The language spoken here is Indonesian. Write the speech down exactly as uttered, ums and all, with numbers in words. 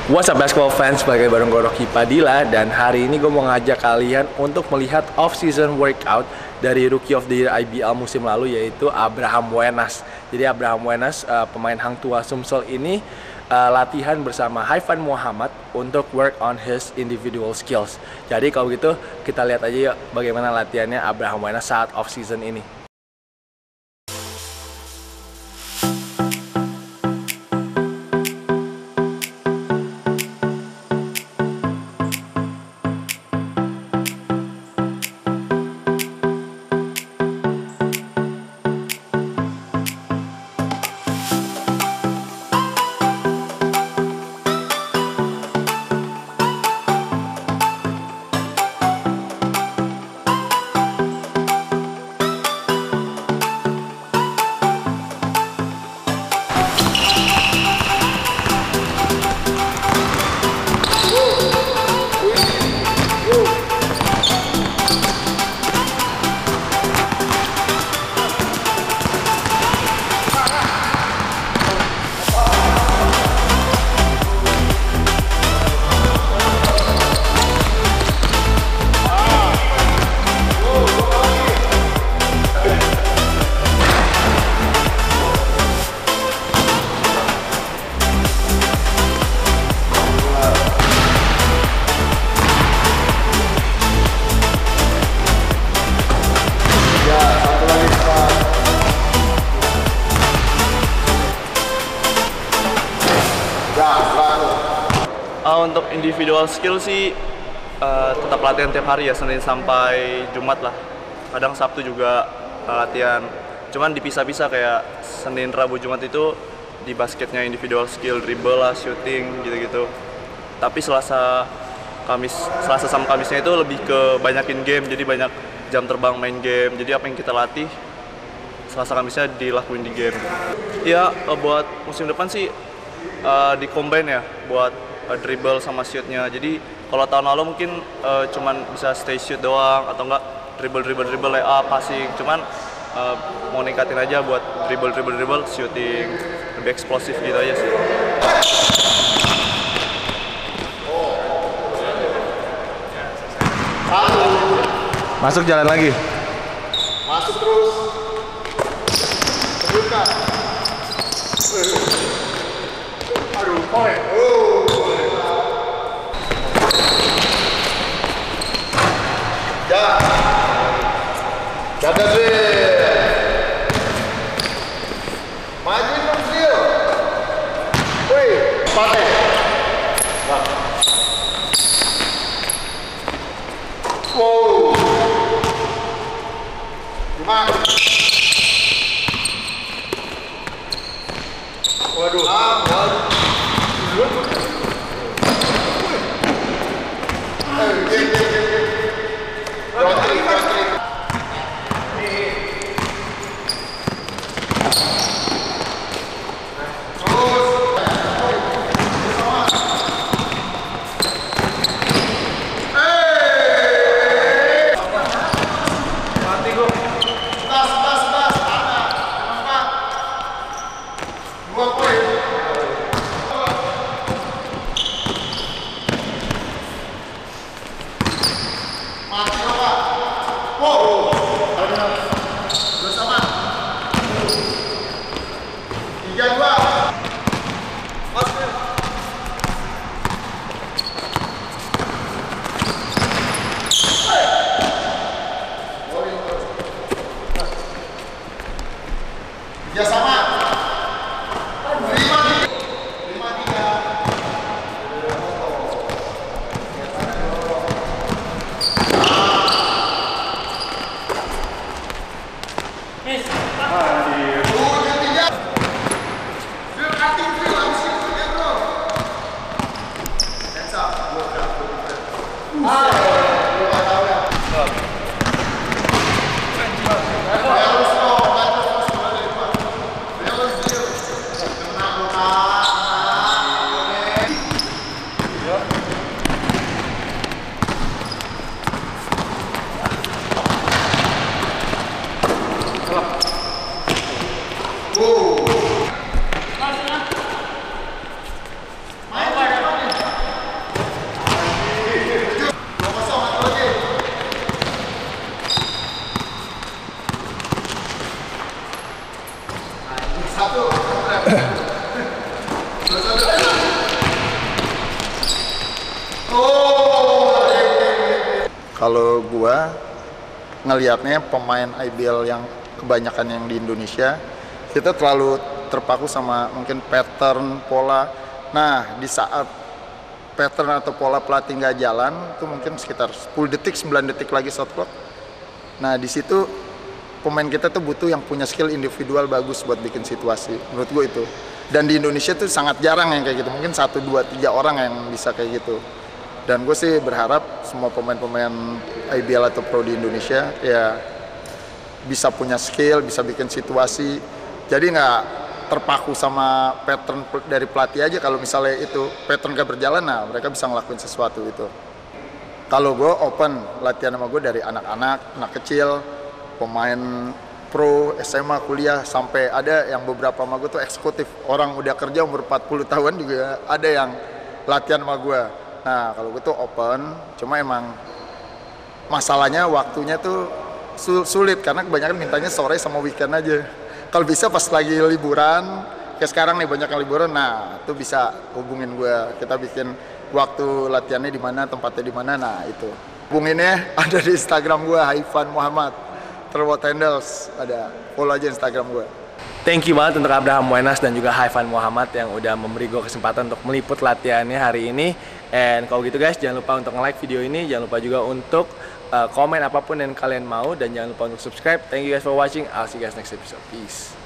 What's up basketball fans, balik bareng gue Rocky Padilla. Dan hari ini gue mau ngajak kalian untuk melihat off-season workout dari Rookie of the Year I B L musim lalu, yaitu Abraham Wenas. Jadi Abraham Wenas, uh, pemain Hangtuah Sumsel ini uh, latihan bersama Haivan Mohamad untuk work on his individual skills. Jadi kalau gitu kita lihat aja yuk bagaimana latihannya Abraham Wenas saat off-season ini. Uh, untuk individual skill sih uh, tetap latihan tiap hari ya, Senin sampai Jumat lah. Kadang Sabtu juga uh, latihan. Cuman dipisah-pisah, kayak Senin, Rabu, Jumat itu di basketnya individual skill, dribble lah, shooting gitu-gitu. Tapi Selasa, Kamis, Selasa sama Kamisnya itu lebih ke banyakin game, jadi banyak jam terbang main game. Jadi apa yang kita latih Selasa Kamisnya dilakuin di game. Ya uh, buat musim depan sih uh, di combine ya, buat Uh, dribble sama shootnya. Jadi kalau tahun lalu mungkin uh, cuman bisa stay shoot doang, atau enggak dribble dribble dribble lay up, passing. Cuman uh, mau ningkatin aja buat dribble dribble dribble shooting, lebih eksplosif gitu aja sih. Masuk, jalan lagi. Masuk terus. Terbuka. Aduh, poin. Oh. Ya. Jaga sih. Majuin dong sih. Woi, pakai. Nah. Wow. Gimana? Waduh. Ah, waduh. Kalau gua ngelihatnya pemain I B L yang kebanyakan yang di Indonesia, kita terlalu terpaku sama mungkin pattern, pola. Nah, di saat pattern atau pola pelatih nggak jalan, itu mungkin sekitar sepuluh detik, sembilan detik lagi shot clock. Nah, di situ pemain kita tuh butuh yang punya skill individual bagus buat bikin situasi. Menurut gue itu. Dan di Indonesia tuh sangat jarang yang kayak gitu. Mungkin satu, dua, tiga orang yang bisa kayak gitu. Dan gue sih berharap semua pemain-pemain I B L atau pro di Indonesia ya bisa punya skill, bisa bikin situasi. Jadi nggak terpaku sama pattern dari pelatih aja. Kalau misalnya itu pattern gak berjalan, nah mereka bisa ngelakuin sesuatu itu. Kalau gue open latihan sama gue dari anak-anak, anak kecil, pemain pro, S M A, kuliah, sampai ada yang beberapa sama gue tuh eksekutif. Orang udah kerja umur empat puluh tahun juga ada yang latihan sama gue. Nah kalau gue tuh open, cuma emang masalahnya waktunya tuh sulit karena kebanyakan mintanya sore sama weekend aja. Kalau bisa pas lagi liburan, kayak sekarang nih banyak yang liburan, nah itu bisa hubungin gue. Kita bikin waktu latihannya di mana, tempatnya di mana, nah itu. Hubunginnya ada di Instagram gue, Haivan Mohamad. Terwot handles, ada. Follow aja Instagram gue. Thank you banget untuk Abraham Wenas dan juga Haivan Mohamad yang udah memberi gue kesempatan untuk meliput latihannya hari ini. And kalau gitu guys, jangan lupa untuk like video ini, jangan lupa juga untuk uh, komen apapun yang kalian mau, dan jangan lupa untuk subscribe. Thank you guys for watching. I'll see you guys next episode. Peace.